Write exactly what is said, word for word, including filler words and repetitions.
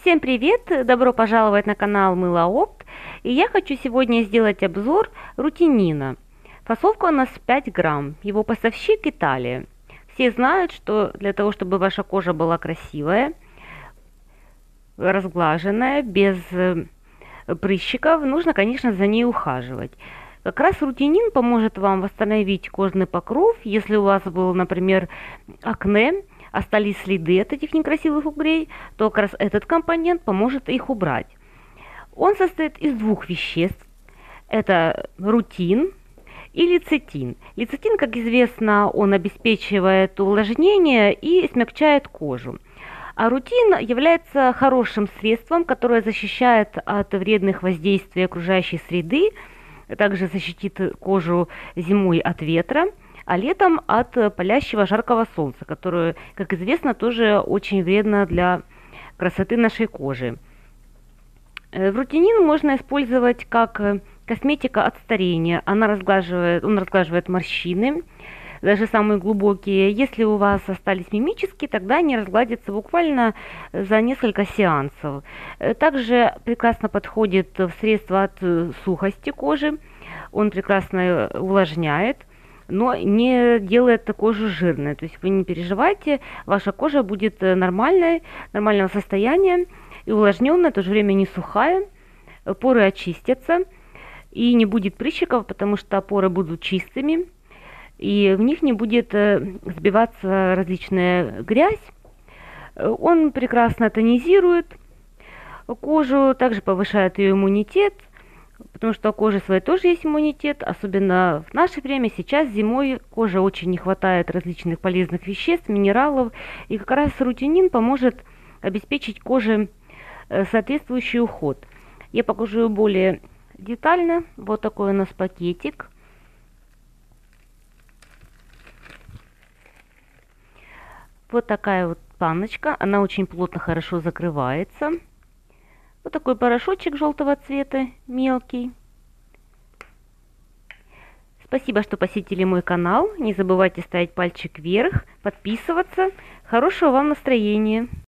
Всем привет! Добро пожаловать на канал Мылоопт. И я хочу сегодня сделать обзор рутинина. Фасовка у нас пять грамм. Его поставщик Италия. Все знают, что для того, чтобы ваша кожа была красивая, разглаженная, без прыщиков, нужно, конечно, за ней ухаживать. Как раз рутинин поможет вам восстановить кожный покров, если у вас был, например, акне, остались следы от этих некрасивых угрей, то как раз этот компонент поможет их убрать. Он состоит из двух веществ. Это рутин и лецитин. Лецитин, как известно, он обеспечивает увлажнение и смягчает кожу. А рутин является хорошим средством, которое защищает от вредных воздействий окружающей среды, также защитит кожу зимой от ветра, а летом от палящего жаркого солнца, которое, как известно, тоже очень вредно для красоты нашей кожи. Рутинин можно использовать как косметика от старения. Она разглаживает, он разглаживает морщины, даже самые глубокие. Если у вас остались мимические, тогда они разгладятся буквально за несколько сеансов. Также прекрасно подходит в средство от сухости кожи. Он прекрасно увлажняет, но не делает кожу жирной. То есть вы не переживайте, ваша кожа будет нормальной, нормального состояния и увлажненная, в то же время не сухая. Поры очистятся и не будет прыщиков, потому что поры будут чистыми, и в них не будет сбиваться различная грязь. Он прекрасно тонизирует кожу, также повышает ее иммунитет, потому что у кожи своей тоже есть иммунитет, особенно в наше время, сейчас зимой коже очень не хватает различных полезных веществ, минералов, и как раз рутинин поможет обеспечить коже соответствующий уход. Я покажу более детально. Вот такой у нас пакетик. Вот такая вот баночка, она очень плотно, хорошо закрывается. Вот такой порошочек желтого цвета, мелкий. Спасибо, что посетили мой канал. Не забывайте ставить пальчик вверх, подписываться. Хорошего вам настроения!